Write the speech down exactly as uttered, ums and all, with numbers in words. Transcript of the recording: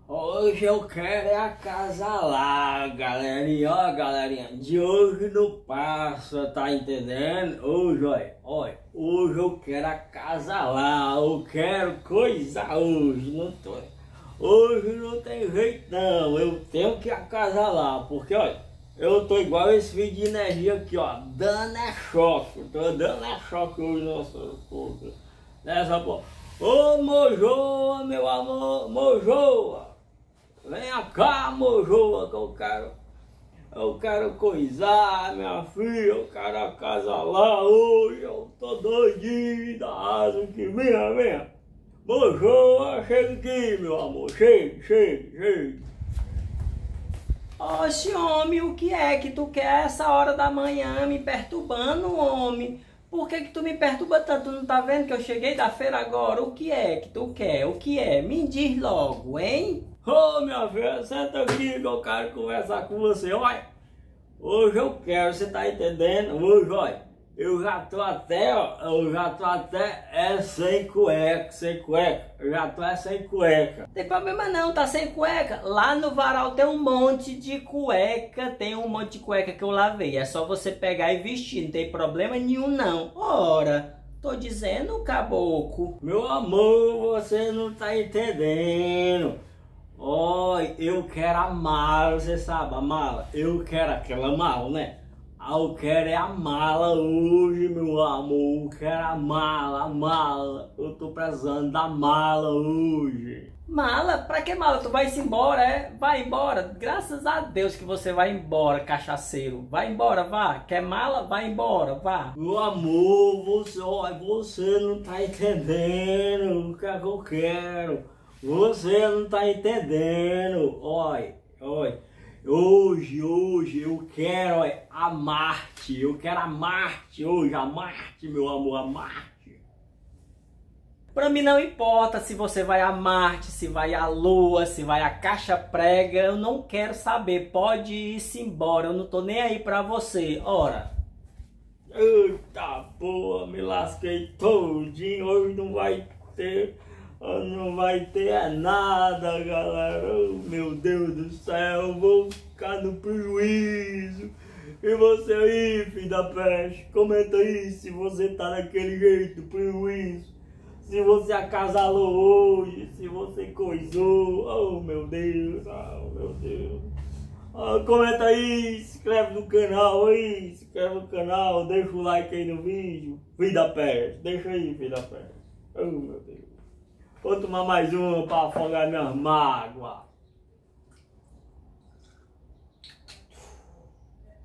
Hoje eu quero é acasalar, galerinha, ó, galerinha, de hoje não passa, tá entendendo? Hoje, olha, olha, hoje eu quero acasalar, eu quero coisar hoje, não tô, hoje não tem jeito não, eu tenho que acasalar, porque, olha, eu tô igual esse vídeo de energia aqui, ó, dando é choque, tô dando é choque hoje, nossa, porra, nessa porra. Ô Mojoa, meu amor, Mojoa! Venha cá, Mojoa, que eu quero, eu quero coisar, minha filha, eu quero acasalar hoje, eu tô doidinho da asa aqui, venha, venha. Mojoa, chega aqui, meu amor, chega, chega, chega. Oxe, homem, o que é que tu quer essa hora da manhã me perturbando, homem? Por que que tu me perturba tanto? Tu não tá vendo que eu cheguei da feira agora? O que é que tu quer? O que é? Me diz logo, hein? Ô, oh, minha filha, senta aqui que eu quero conversar com você. Olha, hoje eu quero, você tá entendendo? Hoje, olha, eu já tô até, ó, eu já tô até é, sem cueca, sem cueca. Eu já tô é sem cueca. Tem problema não, tá sem cueca? Lá no varal tem um monte de cueca, tem um monte de cueca que eu lavei. É só você pegar e vestir, não tem problema nenhum não. Ora, tô dizendo, caboclo. Meu amor, você não tá entendendo. Olha, eu quero a mala, você sabe, a mala. Eu quero aquela mala, né? Eu quero é a mala hoje, meu amor. Eu quero a mala, a mala. Eu tô precisando da mala hoje. Mala? Pra que mala? Tu vai embora, é? Vai embora. Graças a Deus que você vai embora, cachaceiro. Vai embora, vá. Quer mala? Vai embora, vá. Meu amor, você, olha, você não tá entendendo o que é que eu quero. Você não tá entendendo. Olha, olha. Hoje, hoje eu quero olha, a Marte. Eu quero a Marte hoje, a Marte, meu amor, a Marte. Pra mim não importa se você vai a Marte, se vai a Lua, se vai a Caixa Prega. Eu não quero saber. Pode ir-se embora. Eu não tô nem aí pra você. Ora. Eita porra, me lasquei todinho. Hoje não vai ter... Não vai ter nada, galera. Oh, meu Deus do céu, eu vou ficar no prejuízo. E você aí, filho da peste, comenta aí se você tá daquele jeito, prejuízo. Se você acasalou hoje, se você coisou. Oh, meu Deus, oh, meu Deus. Oh, comenta aí, se inscreve no canal aí, se inscreve no canal, deixa o like aí no vídeo. Filho da peste, deixa aí, filho da peste. Oh, meu Deus. Vou tomar mais uma para afogar minha mágoa.